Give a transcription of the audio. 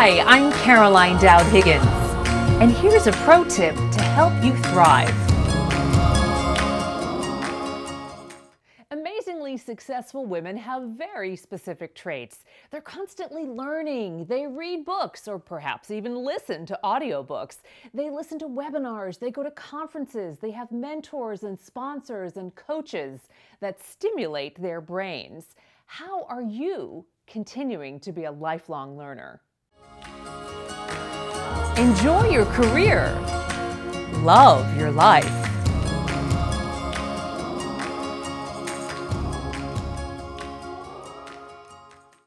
Hi, I'm Caroline Dowd-Higgins, and here's a pro tip to help you thrive. Amazingly successful women have very specific traits. They're constantly learning. They read books or perhaps even listen to audiobooks. They listen to webinars. They go to conferences. They have mentors and sponsors and coaches that stimulate their brains. How are you continuing to be a lifelong learner? Enjoy your career. Love your life.